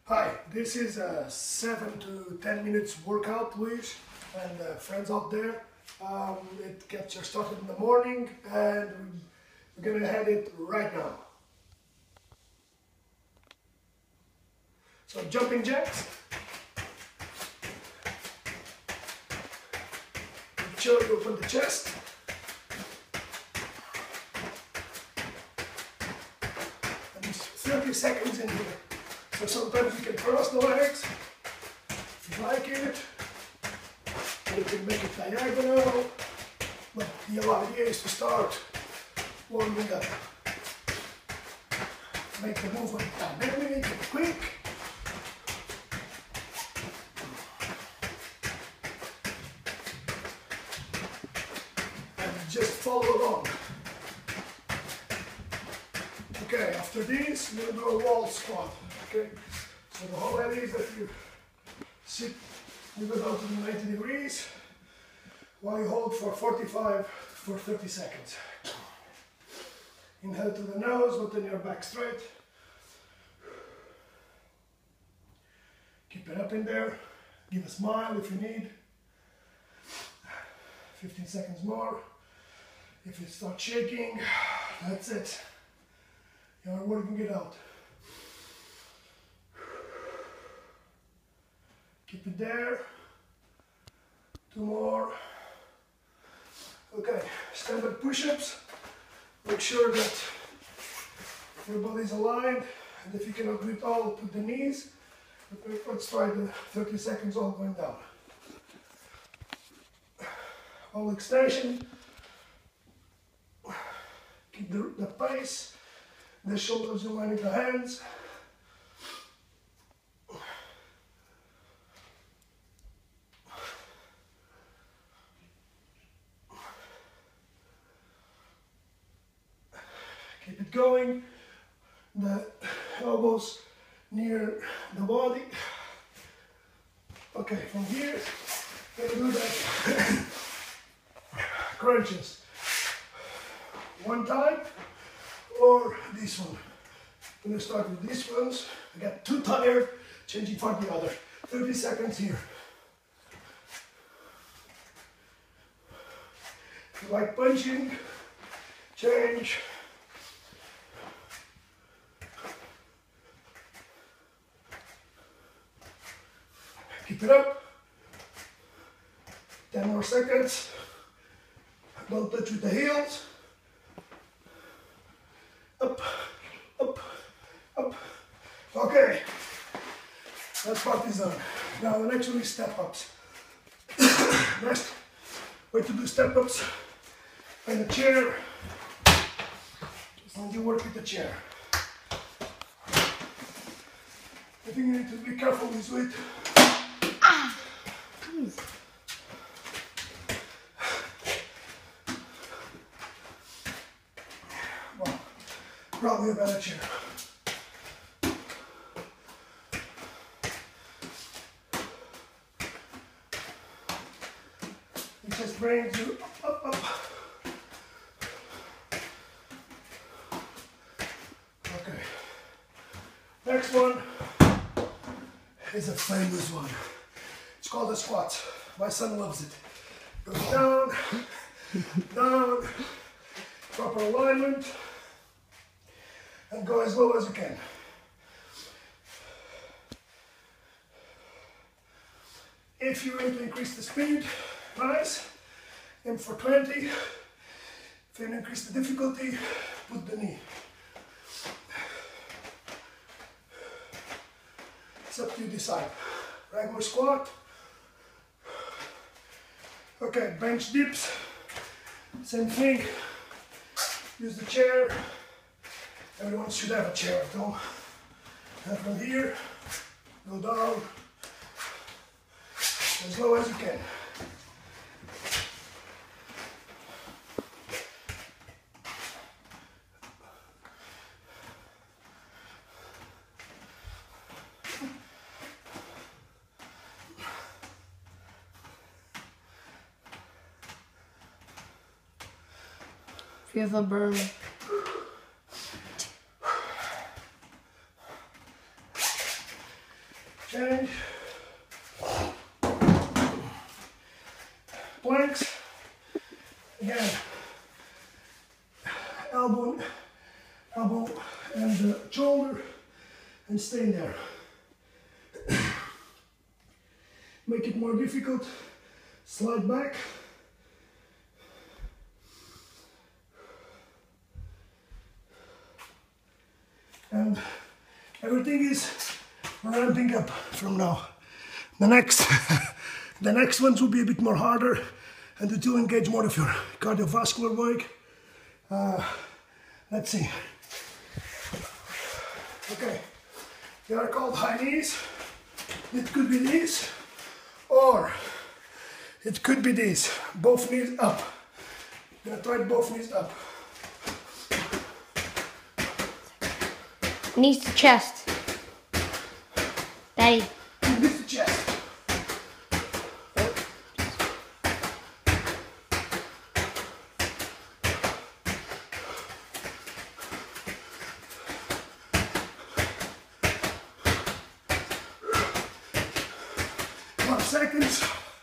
Hi, this is a 7 to 10 minutes workout, Luis and friends out there. It gets you started in the morning and we're gonna head it right now. So jumping jacks. Make sure you open the chest. And it's 30 seconds in here. So sometimes you can cross the legs, if you like it, or you can make it diagonal, but the idea is to start warming up. Make the movement dynamic and quick. And just follow along. Okay, after this, we're going to do a wall squat. Okay, so the whole idea is that you sit, you go down to the 90 degrees while you hold for 45 for 30 seconds. Inhale to the nose, button your back straight. Keep it up in there. Give a smile if you need. 15 seconds more. If you start shaking, that's it. You're working it out. Keep it there. 2 more. Okay, standard push-ups. Make sure that your body's aligned, and if you cannot do it all, put the knees. But let's try the 30 seconds all going down. All extension. Keep the pace. The shoulders in line with the hands. Keep it going. The elbows near the body. Okay, from here, we're going to do that. Crunches. One time, or this one. I'm going to start with these ones. I got too tired, changing for the other. 30 seconds here. If you like punching, change. Keep it up. 10 more seconds. Don't touch with the heels. Up, up, up. Okay, that part is done. Now the next one is step ups. Next way to do step ups, find a chair, and you work with the chair. I think you need to be careful with it. Well, probably a better chair. It just brings you up, up. Okay. Next one is a famous one. It's called a squat. My son loves it. Goes down, down, proper alignment, and go as low as you can. If you want to increase the speed, nice, aim for 20. If you want to increase the difficulty, put the knee. It's up to you decide. Regular squat. Okay, bench dips. Same thing. Use the chair. Everyone should have a chair at home. And from here, go down as low as you can. Feel the burn. Change. Planks. Again, elbow and shoulder, and stay in there. Make it more difficult. Slide back. And everything is ramping up from now. The next ones will be a bit more harder, and it will engage more of your cardiovascular work. Let's see. Okay, they are called high knees. It could be these, or it could be these. Both knees up. I'm gonna try both knees up. Knees to chest. Daddy. Knees to chest. Seconds.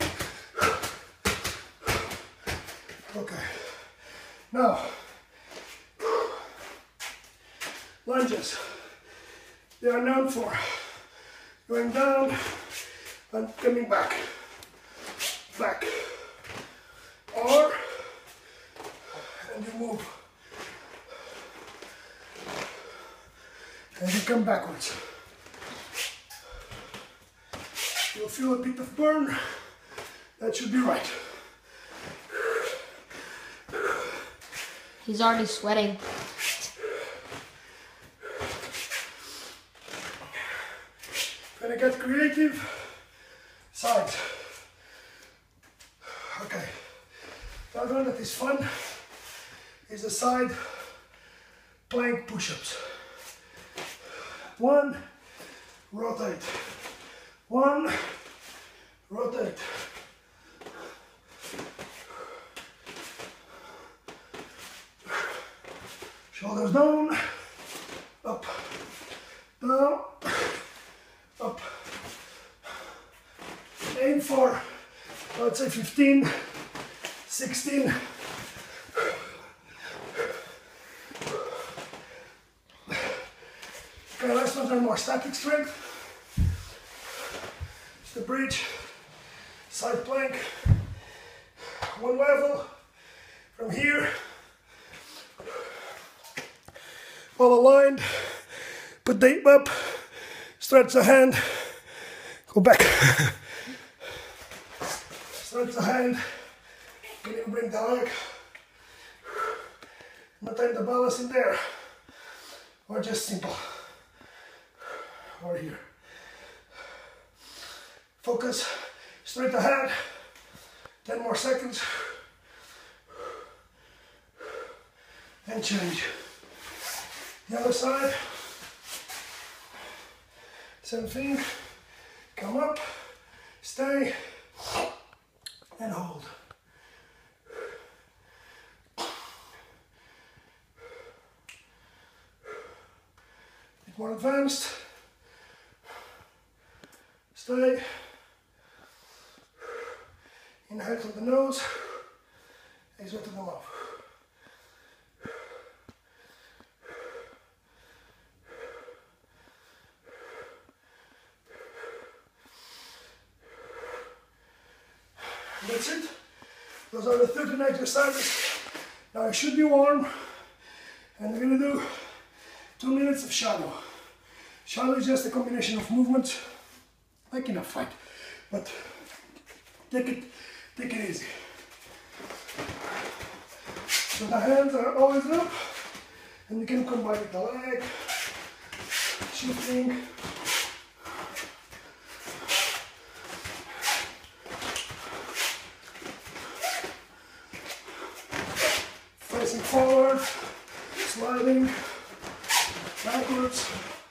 Okay. Now, lunges. They are known for going down and coming back. Back. Or, and you move. And you come backwards. You'll feel a bit of burn. That should be right. He's already sweating. Gonna get creative. Sides. Okay. The other one that is fun is the side plank push-ups. 1, rotate. 1, rotate. Shoulders down, up, down, up. Aim for, let's say 15, 16. Okay, last ones are more static strength. The bridge, side plank, one level from here, all aligned, put the hip up, stretch the hand, go back, stretch the hand, can you bring the leg, maintain the balance in there, or just simple, or here. Focus, straight ahead, 10 more seconds, and change. The other side, same thing, come up, stay, and hold. Bit more advanced, stay. Inhale through the nose, exhale through the mouth. That's it. Those are the 13 exercises. Now it should be warm, and we're going to do 2 minutes of shadow. Shadow is just a combination of movements, like in a fight, but take it easy. So the hands are always up, and you can combine with the leg, shifting. Facing forward, sliding, backwards.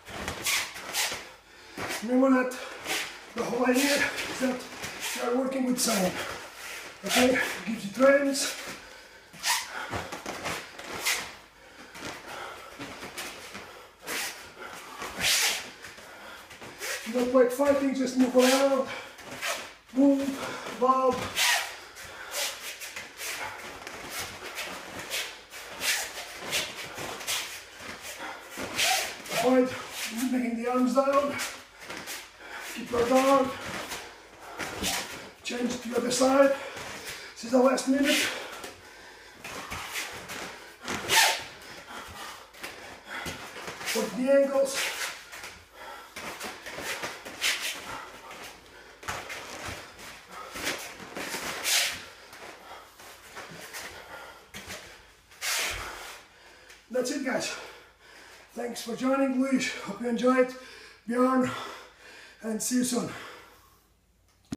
Remember that the whole idea is that you are working with someone. Okay, gives you trends. Not like fighting, just move around, move, bob. Avoid making the arms down. Keep your guard. Change to the other side. This is the last minute. Work the ankles. That's it, guys. Thanks for joining, Luis. Hope you enjoyed. Bjorn, and see you soon.